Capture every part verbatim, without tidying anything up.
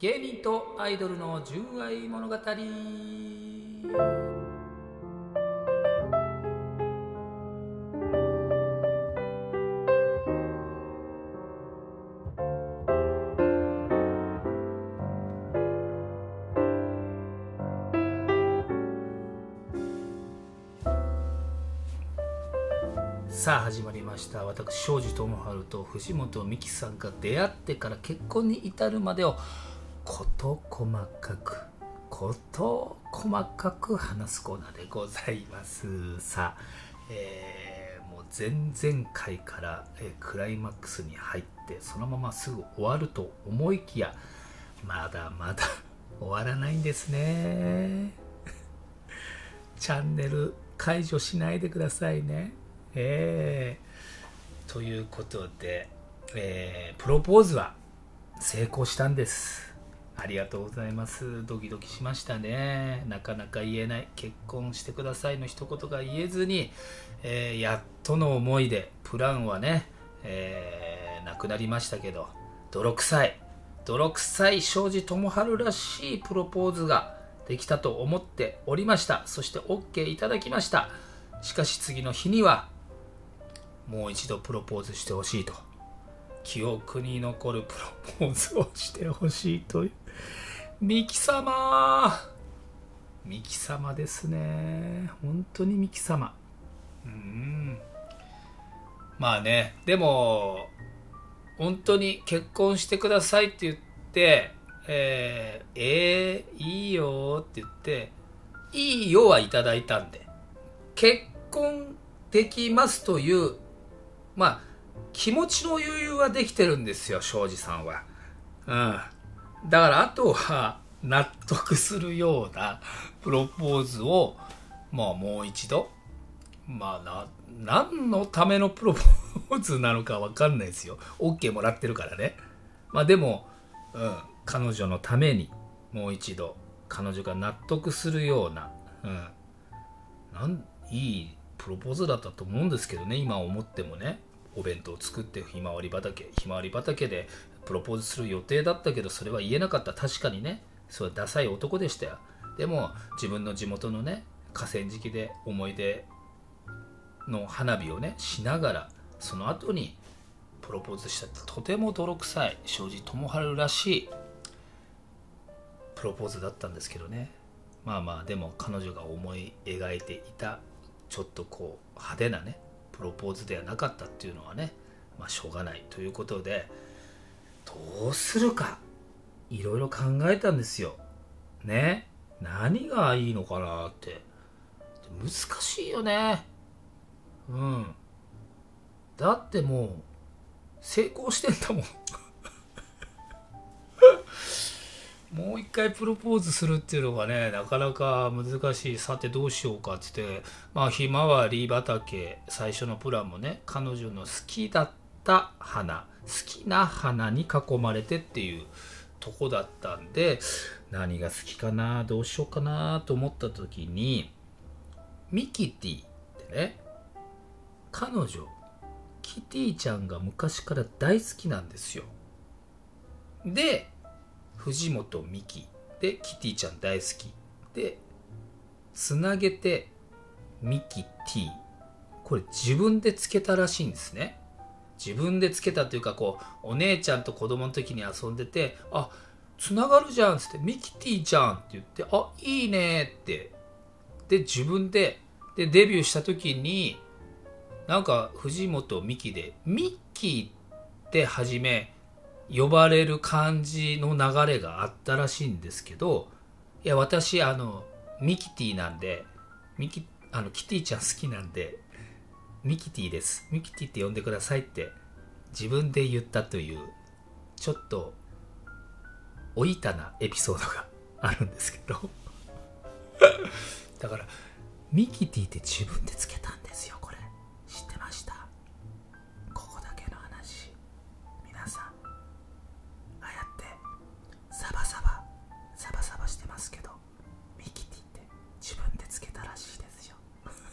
芸人とアイドルの純愛物語。さあ始まりました。私庄司智春と藤本美貴さんが出会ってから結婚に至るまでを事細かく事細かく話すコーナーでございます。さあ、えー、もう前々回から、えー、クライマックスに入ってそのまますぐ終わると思いきやまだまだ終わらないんですね。チャンネル解除しないでくださいね。えー、ということで、えー、プロポーズは成功したんです。ありがとうございます。ドキドキしましたね。なかなか言えない結婚してくださいの一言が言えずに、えー、やっとの思いでプランはね、えー、なくなりましたけど、泥臭い泥臭い庄司智春らしいプロポーズができたと思っておりました。そして OK いただきました。しかし次の日にはもう一度プロポーズしてほしいと、記憶に残るプロポーズをしてほしいという、ミキ様ミキ様ですね。本当にミキ様。うんまあね、でも本当に結婚してくださいって言ってえー、えー、いいよって言っていいよはいただいたんで、結婚できますというまあ気持ちの余裕はできてるんですよ、庄司さんは。うん。だからあとは納得するようなプロポーズをまあもう一度、まあな何のためのプロポーズなのかわかんないですよ。OK もらってるからね。まあでも、うん、彼女のためにもう一度彼女が納得するような、うん、なんいいプロポーズだったと思うんですけどね、今思ってもね。お弁当を作ってひまわり畑ひまわり畑でプロポーズする予定だったけど、それは言えなかった。確かにね、それはダサい男でしたよ。でも自分の地元のね河川敷で思い出の花火をねしながら、その後にプロポーズした。とても泥臭い庄司智春らしいプロポーズだったんですけどね。まあまあでも彼女が思い描いていたちょっとこう派手なねプロポーズではなかったっていうのはね、まあしょうがないということで、どうするかいろいろ考えたんですよね。何がいいのかなって難しいよね。うんだってもう成功してんだもんもう一回プロポーズするっていうのがねなかなか難しい。さてどうしようかって言って、まあひまわり畑、最初のプランもね彼女の好きだった花、好きな花に囲まれてっていうとこだったんで、何が好きかなどうしようかなと思った時に、ミキティってね、彼女キティちゃんが昔から大好きなんですよ。で藤本美貴でキティちゃん大好きでつなげてミキティ、これ自分でつけたらしいんですね。自分でつけたというか、こうお姉ちゃんと子供の時に遊んでて、あつながるじゃんっつってミキティちゃんって言って、あいいねってで自分ででデビューした時になんか藤本美貴でミッキーって初め呼ばれる感じの流れがあったらしいんですけど、いや私あのミキティなんで、ミキあのキティちゃん好きなんでミキティです、ミキティって呼んでくださいって自分で言ったというちょっとおいたなエピソードがあるんですけどだからミキティって自分でつけたんですよ。これ知ってました？ここだけの話、皆さんああやってサバサバサバサバしてますけど、ミキティって自分でつけたらしいですよ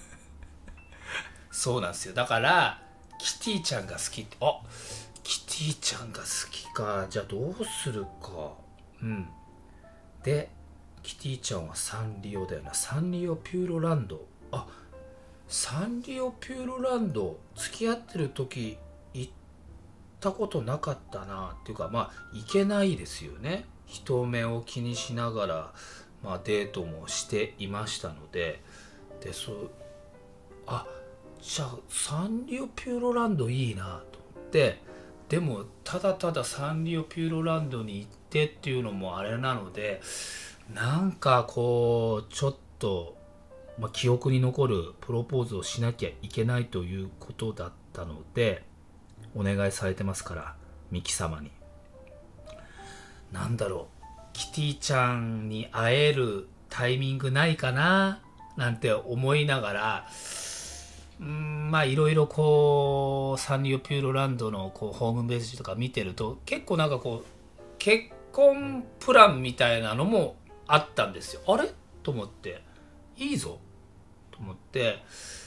そうなんですよ。だからキティちゃんが好きって、あキティちゃんが好きか、じゃあどうするかうんでキティちゃんはサンリオだよな。サンリオピューロランド。あ、サンリオピューロランド付き合ってる時行ったことなかったなっていうか、まあ行けないですよね。人目を気にしながら、まあ、デートもしていましたので、でそうあじゃあサンリオピューロランドいいなと思って、でもただただサンリオピューロランドに行ってっていうのもあれなので、なんかこうちょっと、まあ、記憶に残るプロポーズをしなきゃいけないということだったので、お願いされてますからミキ様に、なんだろう、キティちゃんに会えるタイミングないかななんて思いながら、うーんまあいろいろこうサンリオピューロランドのこうホームページとか見てると、結構なんかこう結婚プランみたいなのもあったんですよ。あれと思って、いいぞと思って、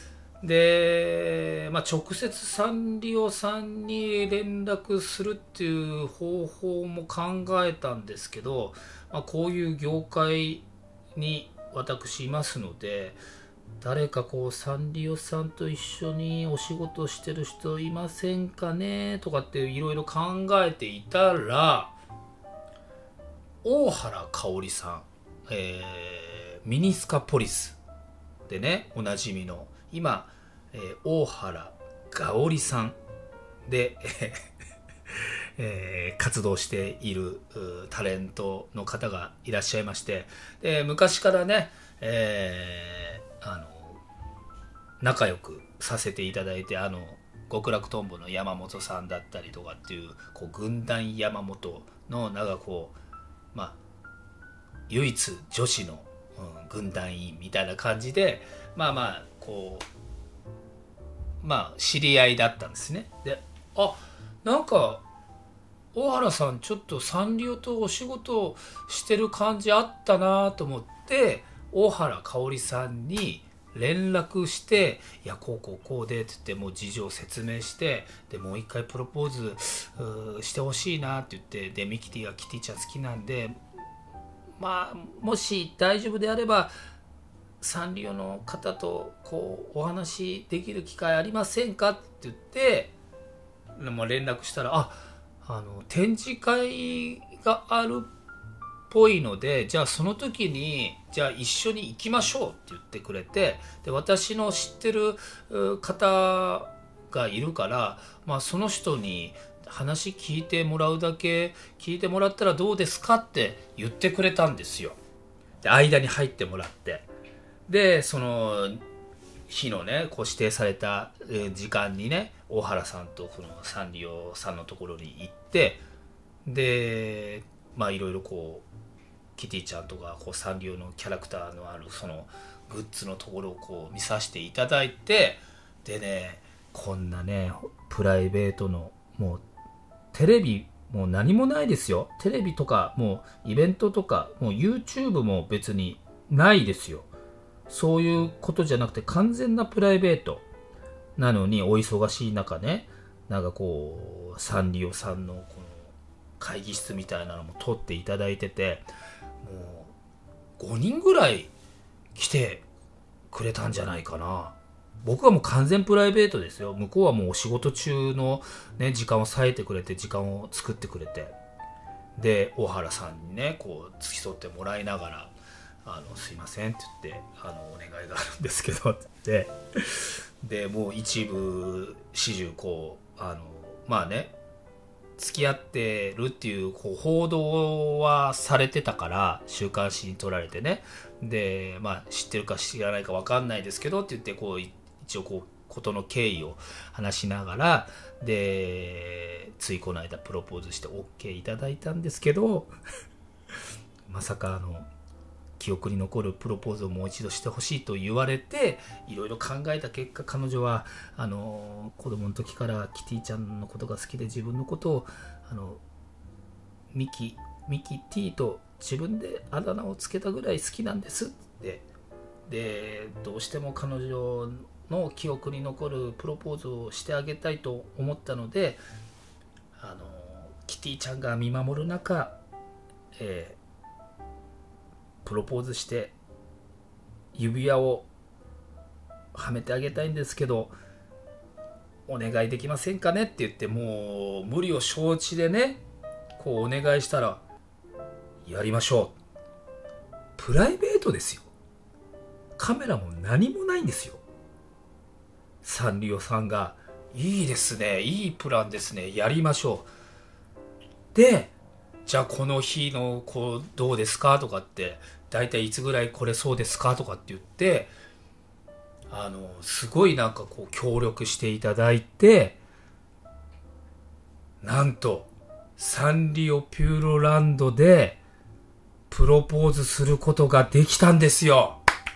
で、まあ、直接サンリオさんに連絡するっていう方法も考えたんですけど、まあ、こういう業界に私いますので、誰かこうサンリオさんと一緒にお仕事してる人いませんかねとかっていろいろ考えていたら、大原香織さん、えー、ミニスカポリスでねおなじみの今、えー、大原香織さんで、えー、活動しているタレントの方がいらっしゃいまして、で昔からね、えー、あの仲良くさせていただいて、あの極楽とんぼの山本さんだったりとかっていう、こう軍団山本のなんかこうまあ唯一女子の、うん、軍団員みたいな感じで、まあまあこうまあ知り合いだったんですね。で、あ、なんか大原さんちょっとサンリオとお仕事してる感じあったなと思って、大原香織さんに連絡して、いやこうこうこうでって言って、もう事情を説明して、でもう一回プロポーズしてほしいなって言って、でミキティがキティちゃん好きなんで、まあもし大丈夫であればサンリオの方とこうお話できる機会ありませんかって言って、もう連絡したら、ああの展示会があるっぽいので、じゃあその時にじゃあ一緒に行きましょうって言ってくれて、で私の知ってる方がいるから、まあ、その人に話聞いてもらうだけ聞いてもらったらどうですかって言ってくれたんですよ。で間に入ってもらって、でその日のねこう指定された時間にね大原さんとこのサンリオさんのところに行って、でまあいろいろこうキティちゃんとかこうサンリオのキャラクターのあるそのグッズのところをこう見させていただいて、でねこんなねプライベートのもうテレビもう何もないですよ。テレビとかもうイベントとかもう YouTube も別にないですよ。そういうことじゃなくて完全なプライベートなのに、お忙しい中ね、なんかこうサンリオさんのこの会議室みたいなのも取っていただいてて、もうごにんぐらい来てくれたんじゃないかな。僕はもう完全プライベートですよ。向こうはもうお仕事中の、ね、時間を割いてくれて、時間を作ってくれて、で大原さんにねこう付き添ってもらいながら、あのすいませんって言って、あのお願いがあるんですけどって言って、でもう一部始終こうあのまあね付き合ってるっていう、こう報道はされてたから、週刊誌に撮られてね、でまあ知ってるか知らないか分かんないですけどって言って、こう一応こうことの経緯を話しながら、でついこの間プロポーズして OK いただいたんですけどまさかあの記憶に残るプロポーズをもう一度してほしいと言われて、いろいろ考えた結果、彼女はあの子供の時からキティちゃんのことが好きで、自分のことをあのミキミキティと自分であだ名をつけたぐらい好きなんですって、でどうしても彼女の記憶に残るプロポーズをしてあげたいと思ったので、あのキティちゃんが見守る中、 えー、プロポーズして指輪をはめてあげたいんですけどお願いできませんかねって言って、もう無理を承知でねこうお願いしたら、やりましょう。プライベートですよ。カメラも何もないんですよ。サンリオさんがいいですね、いいプランですね、やりましょう。で、じゃあこの日のこうどうですかとかって、だいたいいつぐらい来れそうですかとかって言って、あのすごいなんかこう協力していただいて、なんとサンリオピューロランドでプロポーズすることができたんですよ。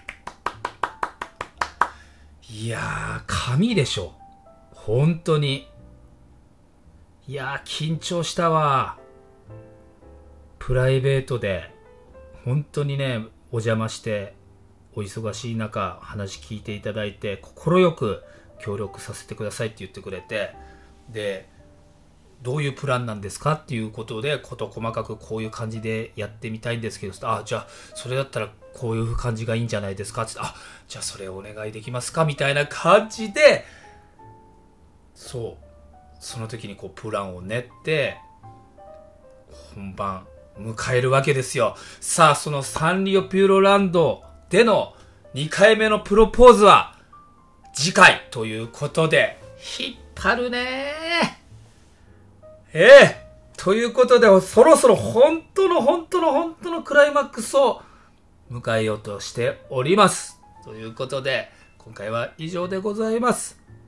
いやー神でしょ本当に。いやー緊張したわ。プライベートで本当にねお邪魔してお忙しい中話聞いていただいて、快く協力させてくださいって言ってくれて、でどういうプランなんですかっていうことで事細かくこういう感じでやってみたいんですけど、あじゃあそれだったらこういう感じがいいんじゃないですかって、あじゃあそれお願いできますかみたいな感じで、そうその時にこうプランを練って本番迎えるわけですよ。さあそのサンリオピューロランドでのにかいめのプロポーズは次回ということで、引っ張るねー。ええー、ということでそろそろ本当の本当の本当のクライマックスを迎えようとしております。ということで今回は以上でございます。